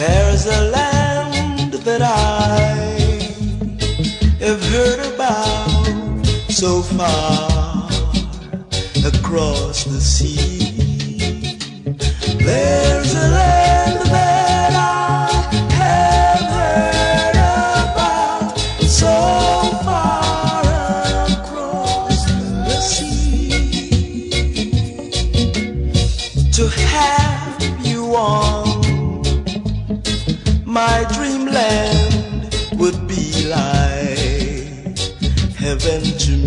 There's a land that I have heard about so far across the sea. There's a land that I have heard about so far across the sea. To have you on my dreamland would be like heaven to me.